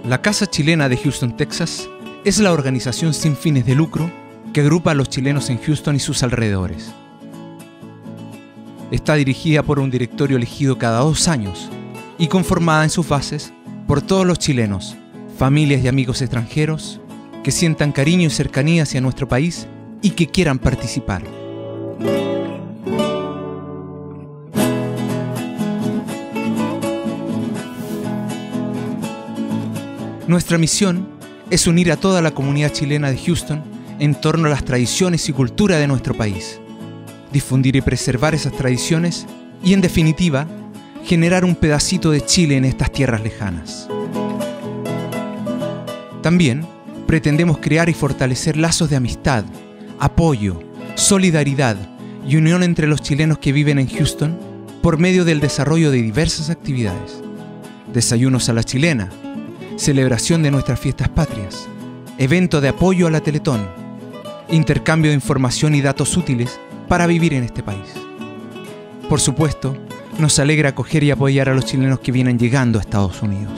La Casa Chilena de Houston, Texas, es la organización sin fines de lucro que agrupa a los chilenos en Houston y sus alrededores. Está dirigida por un directorio elegido cada 2 años y conformada en sus bases por todos los chilenos, familias y amigos extranjeros que sientan cariño y cercanía hacia nuestro país y que quieran participar. Nuestra misión es unir a toda la comunidad chilena de Houston en torno a las tradiciones y cultura de nuestro país, difundir y preservar esas tradiciones y, en definitiva, generar un pedacito de Chile en estas tierras lejanas. También pretendemos crear y fortalecer lazos de amistad, apoyo, solidaridad y unión entre los chilenos que viven en Houston por medio del desarrollo de diversas actividades: desayunos a la chilena, celebración de nuestras fiestas patrias, evento de apoyo a la Teletón, intercambio de información y datos útiles para vivir en este país. Por supuesto, nos alegra acoger y apoyar a los chilenos que vienen llegando a Estados Unidos.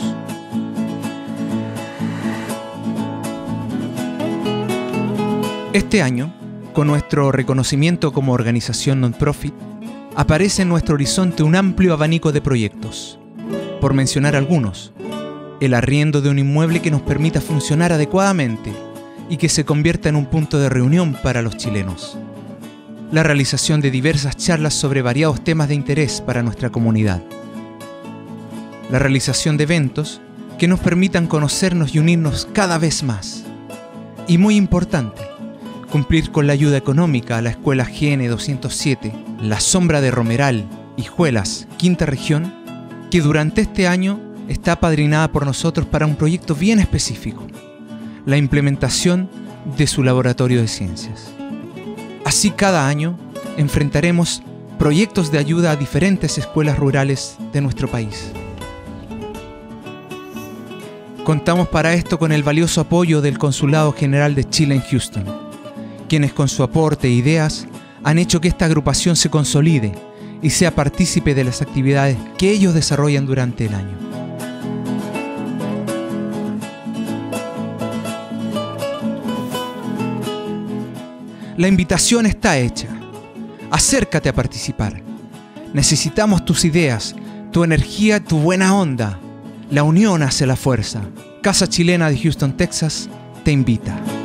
Este año, con nuestro reconocimiento como organización non-profit, aparece en nuestro horizonte un amplio abanico de proyectos. Por mencionar algunos: el arriendo de un inmueble que nos permita funcionar adecuadamente y que se convierta en un punto de reunión para los chilenos. La realización de diversas charlas sobre variados temas de interés para nuestra comunidad. La realización de eventos que nos permitan conocernos y unirnos cada vez más. Y muy importante, cumplir con la ayuda económica a la Escuela GN 207, La Sombra de Romeral, Hijuelas, Quinta Región, que durante este año está apadrinada por nosotros para un proyecto bien específico: la implementación de su laboratorio de ciencias. Así, cada año enfrentaremos proyectos de ayuda a diferentes escuelas rurales de nuestro país. Contamos para esto con el valioso apoyo del Consulado General de Chile en Houston, quienes con su aporte e ideas han hecho que esta agrupación se consolide y sea partícipe de las actividades que ellos desarrollan durante el año. La invitación está hecha. Acércate a participar. Necesitamos tus ideas, tu energía, tu buena onda. La unión hace la fuerza. Casa Chilena de Houston, Texas, te invita.